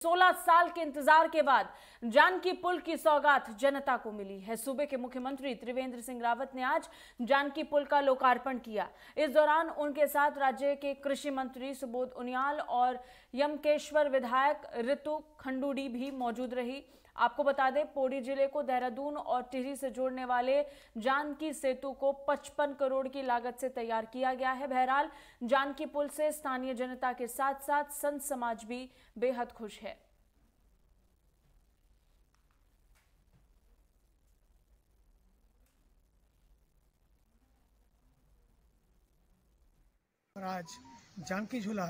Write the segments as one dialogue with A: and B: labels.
A: 16 साल के इंतजार के बाद जानकी पुल की सौगात जनता को मिली है। सूबे के मुख्यमंत्री त्रिवेंद्र सिंह रावत ने आज जानकी पुल का लोकार्पण किया। इस दौरान उनके साथ राज्य के कृषि मंत्री सुबोध उनियाल और यमकेश्वर विधायक रितु खंडूड़ी भी मौजूद रही। आपको बता दें, पौड़ी जिले को देहरादून और टिहरी से जोड़ने वाले जानकी सेतु को 55 करोड़ की लागत से तैयार किया गया है। बहरहाल जानकी पुल से स्थानीय जनता के साथ साथ संत समाज भी बेहद खुश है।
B: और आज जानकी झूला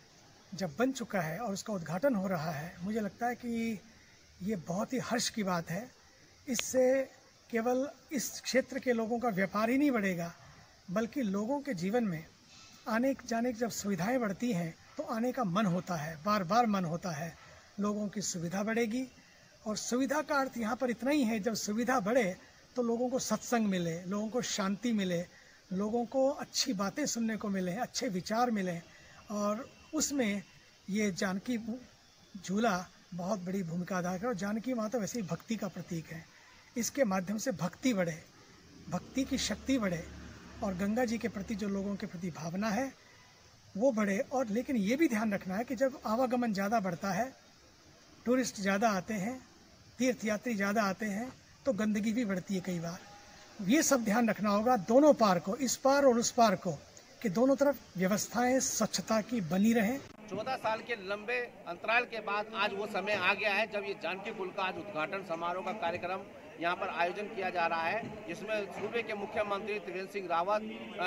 B: जब बन चुका है और उसका उद्घाटन हो रहा है, मुझे लगता है कि ये बहुत ही हर्ष की बात है। इससे केवल इस क्षेत्र के लोगों का व्यापार ही नहीं बढ़ेगा, बल्कि लोगों के जीवन में आने जाने की जब सुविधाएं बढ़ती हैं तो आने का मन होता है, बार बार मन होता है। लोगों की सुविधा बढ़ेगी और सुविधा का अर्थ यहाँ पर इतना ही है, जब सुविधा बढ़े तो लोगों को सत्संग मिले, लोगों को शांति मिले, लोगों को अच्छी बातें सुनने को मिले, अच्छे विचार मिले। और उसमें ये जानकी झूला बहुत बड़ी भूमिका अदा करे। और जानकी माता वैसे ही भक्ति का प्रतीक है। इसके माध्यम से भक्ति बढ़े, भक्ति की शक्ति बढ़े और गंगा जी के प्रति जो लोगों के प्रति भावना है वो बढ़े। और लेकिन ये भी ध्यान रखना है कि जब आवागमन ज़्यादा बढ़ता है, टूरिस्ट ज़्यादा आते हैं, तीर्थयात्री ज़्यादा आते हैं, तो गंदगी भी बढ़ती है कई बार। ये सब ध्यान रखना होगा दोनों पार को, इस पार और उस पार को, कि दोनों तरफ व्यवस्थाएं स्वच्छता की बनी रहें।
C: 14 साल के लंबे अंतराल के बाद आज वो समय आ गया है जब ये जानकी पुल का आज उद्घाटन समारोह का कार्यक्रम यहाँ पर आयोजन किया जा रहा है, जिसमें सूबे के मुख्यमंत्री त्रिवेंद्र सिंह रावत,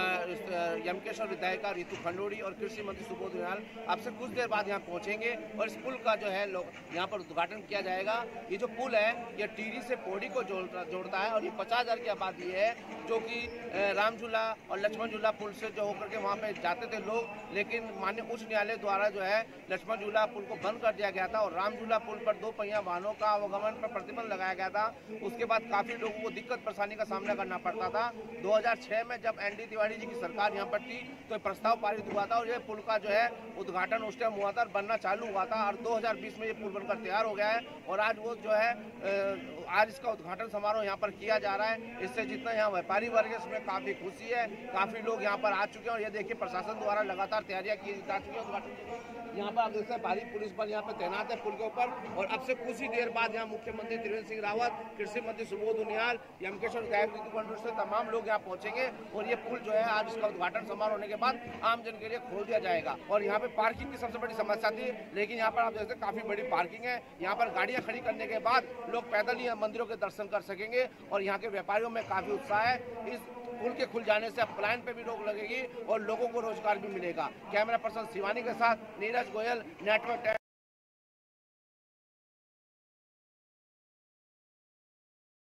C: यमकेश्वर विधायक रितु खंडूड़ी और कृषि मंत्री सुबोध उनियाल अब से कुछ देर बाद यहाँ पहुँचेंगे और इस पुल का जो है यहाँ पर उद्घाटन किया जाएगा। ये जो पुल है ये टिहरी से पौड़ी को जोड़ता है और ये 50,000 की आबादी है, जो कि राम झूला और लक्ष्मण झूला पुल से जो होकर के वहाँ पे जाते थे लोग, लेकिन माननीय उच्च न्यायालय द्वारा जो है लक्ष्मण झूला पुल को बंद कर दिया गया था और राम झूला पुल पर 2 पहिया वाहनों का आवागमन पर प्रतिबंध लगाया गया था। उसके बाद काफी लोगों को दिक्कत परेशानी का सामना करना पड़ता था। 2006 में जब एनडी तिवारी जी की सरकार यहाँ पर थी तो प्रस्ताव पारित हुआ था और ये पुल का जो है उद्घाटन उस टाइम हुआ था, बनना चालू हुआ था और 2020 में ये पुल बनकर तैयार हो गया है और आज वो जो है आज इसका उद्घाटन समारोह यहाँ पर किया जा रहा है। इससे जितना यहाँ व्यापारी वर्ग है उसमें काफी खुशी है, काफी लोग यहाँ पर आ चुके हैं और ये देखिए प्रशासन द्वारा लगातार तैयारियां की जा चुकी है उद्घाटन। यहाँ पर आप देखते हैं भारी पुलिस बल यहाँ पर तैनात है पुल के ऊपर और अब से कुछ ही देर बाद यहाँ मुख्यमंत्री त्रिवेंद्र सिंह रावत, कृषि मंत्री सुबोध उनियाल, यमकेश्वर विधायक रितु खंडूड़ी से तमाम लोग यहाँ पहुंचेंगे और ये पुल जो है आज इसका उद्घाटन समारोह होने के बाद आम जन के लिए खोल दिया जाएगा। और यहाँ पे पार्किंग की सबसे बड़ी समस्या थी, लेकिन यहाँ पर आप देखते हैं काफी बड़ी पार्किंग है। यहाँ पर गाड़ियाँ खड़ी करने के बाद लोग पैदल ही मंदिरों के दर्शन कर सकेंगे और यहाँ के व्यापारियों में काफी उत्साह है। इस पुल के खुल जाने से अब पलायन पे भी रोक लगेगी और लोगों को रोजगार भी मिलेगा। कैमरा पर्सन शिवानी के साथ नीरज गोयल, नेटवर्क।